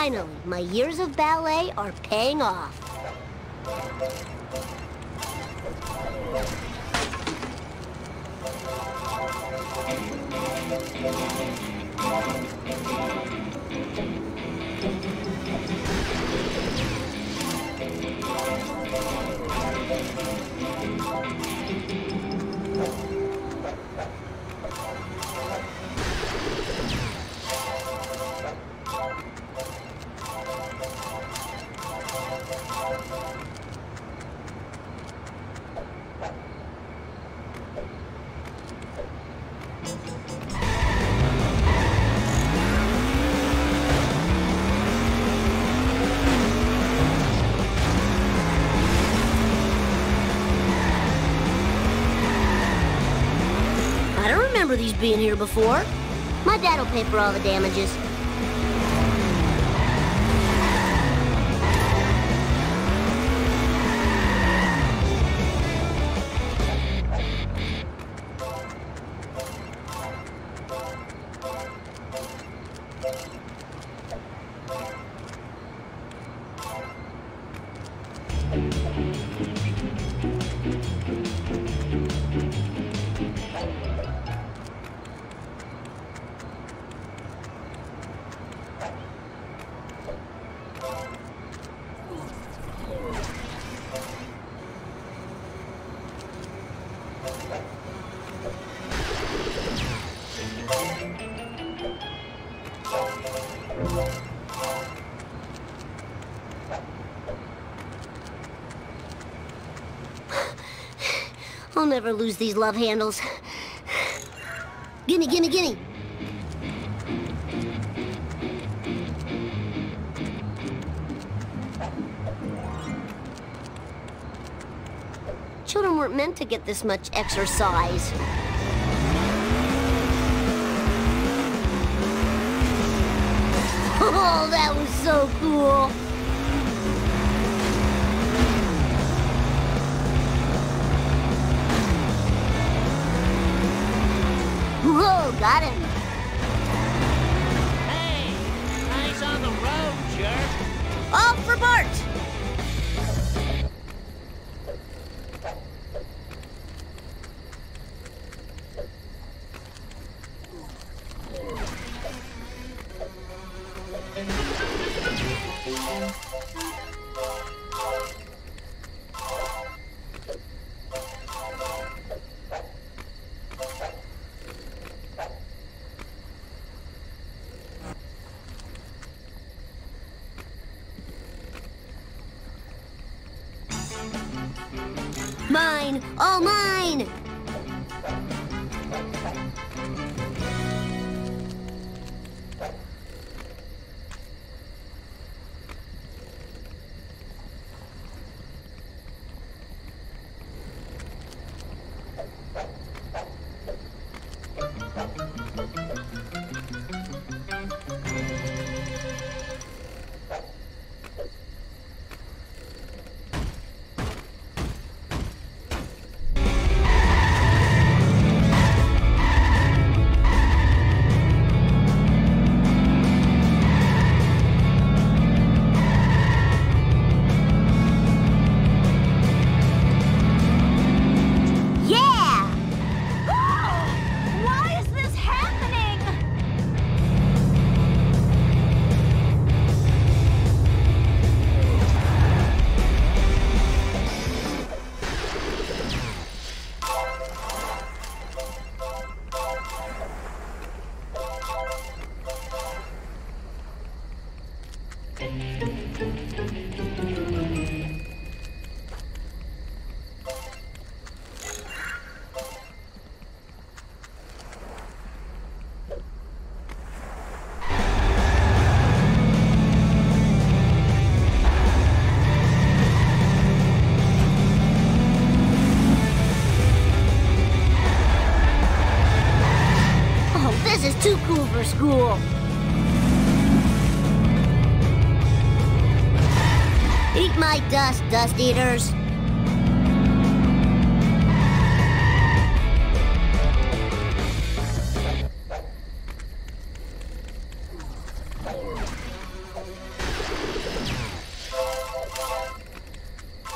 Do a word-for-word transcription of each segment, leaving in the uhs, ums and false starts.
Finally, my years of ballet are paying off. I don't remember these being here before. My dad will pay for all the damages. I'll never lose these love handles. Gimme, gimme, gimme. Children weren't meant to get this much exercise. Oh, that was so cool. Whoa, got him. Hey, eyes on the road, jerk. All for Bart. Mine! All mine! This is too cool for school. Eat my dust, dust eaters.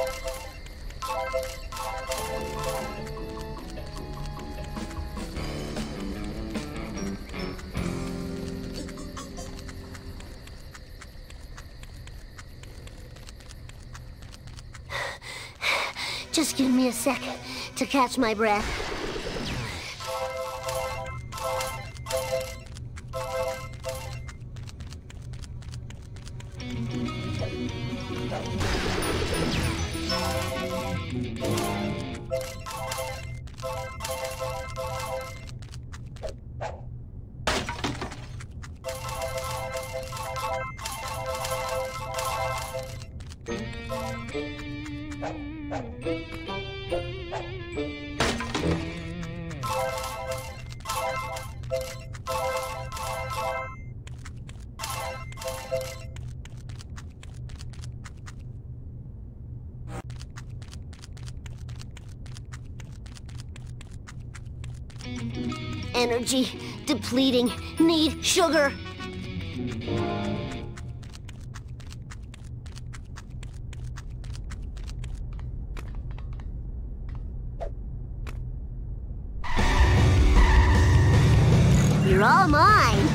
Just give me a sec to catch my breath. Energy depleting. Need sugar. You're all mine.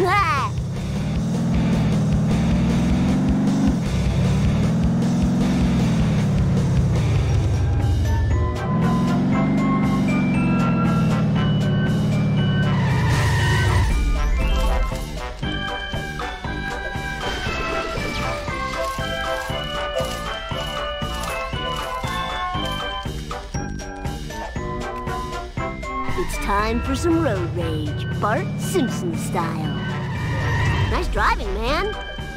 It's time for some road rage, Bart Simpson style. Nice driving, man.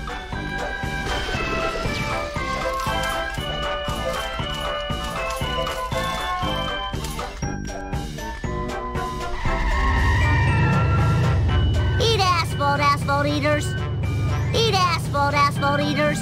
Eat asphalt, asphalt eaters. Eat asphalt, asphalt eaters.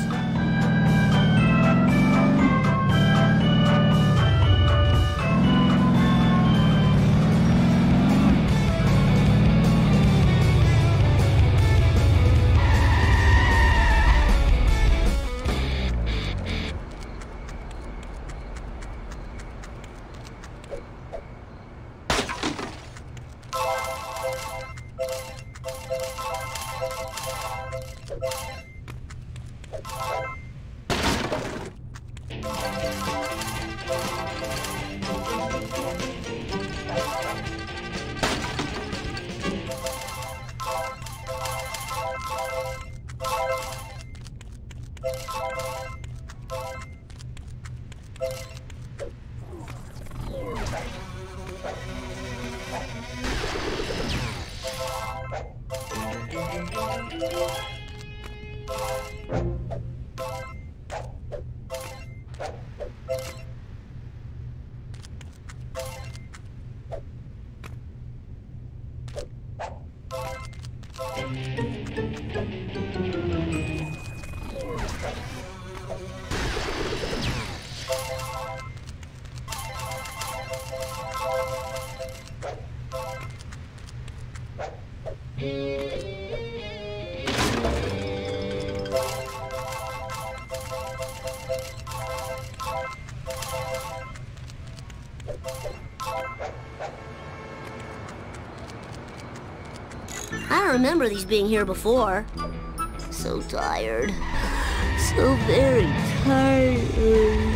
I don't remember these being here before. So tired. So very tired.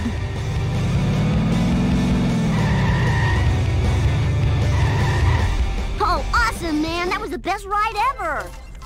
Oh, awesome, man! That was the best ride ever!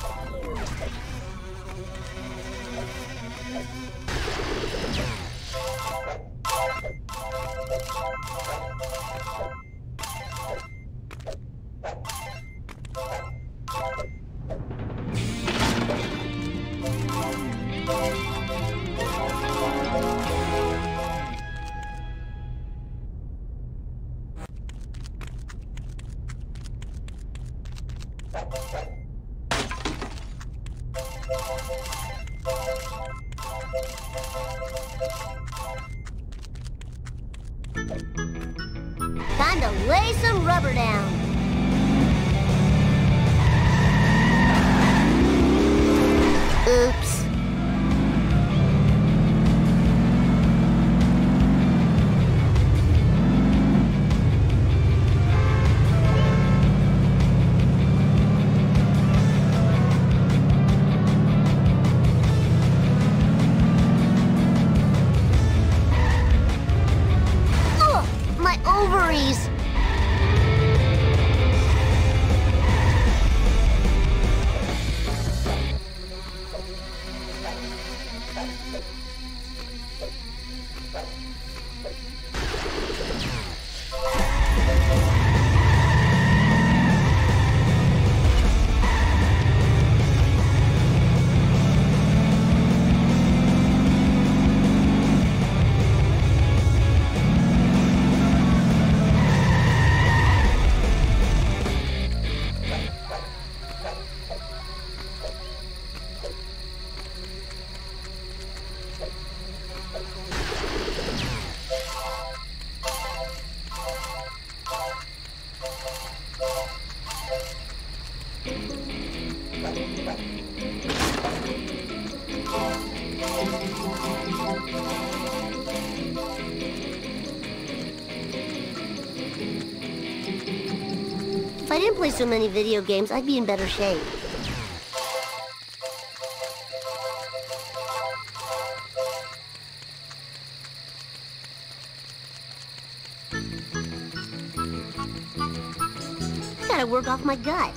Time to lay some rubber down. Oops. ovaries! If I didn't play so many video games, I'd be in better shape. I gotta work off my gut.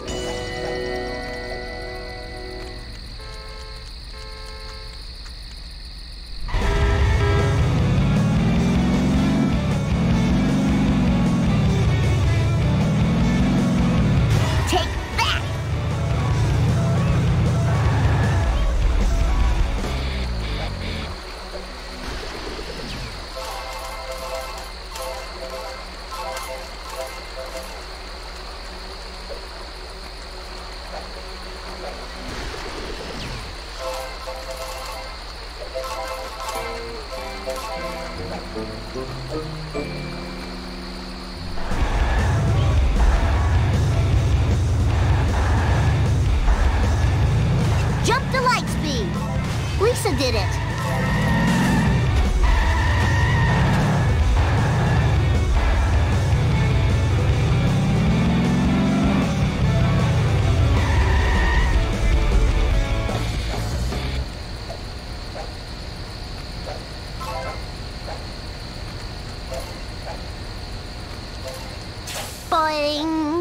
Jump to light speed. Lisa did it. Boing.